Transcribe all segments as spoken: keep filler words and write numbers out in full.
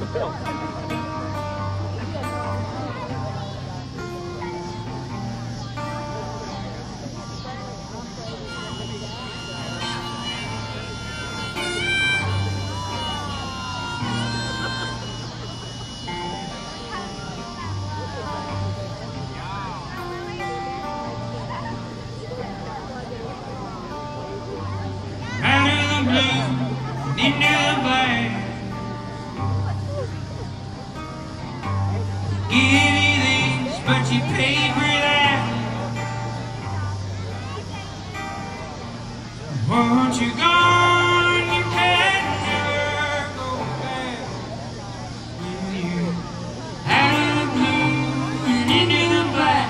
Into the black, give you this, but you paid for that. Once you're gone, you can never go back. When you out of the blue and into the black.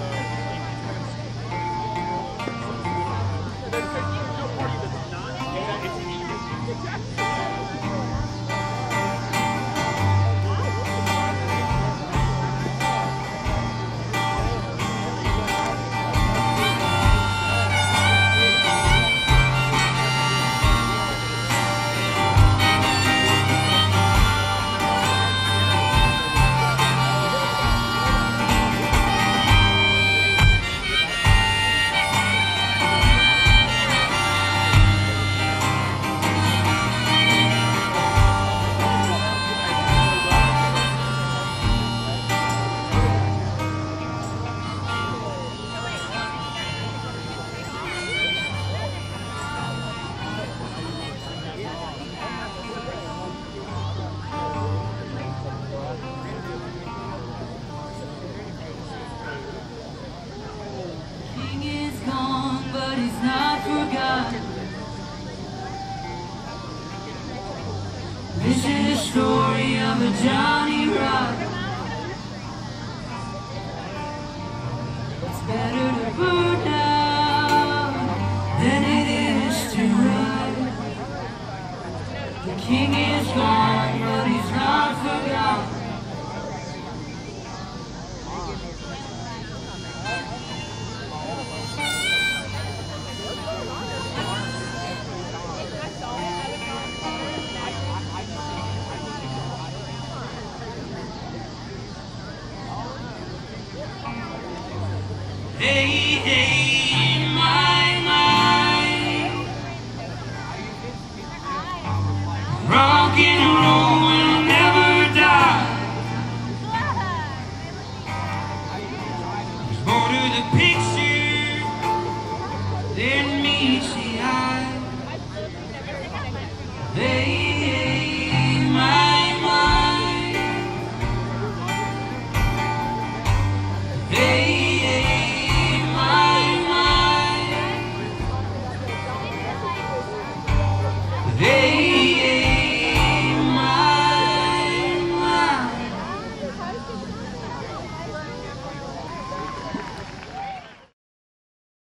This is the story of a Johnny Rock. It's better to burn down than it is to ride. The king is gone, but he's not forgotten. Hey, hey, my, my, rock and roll.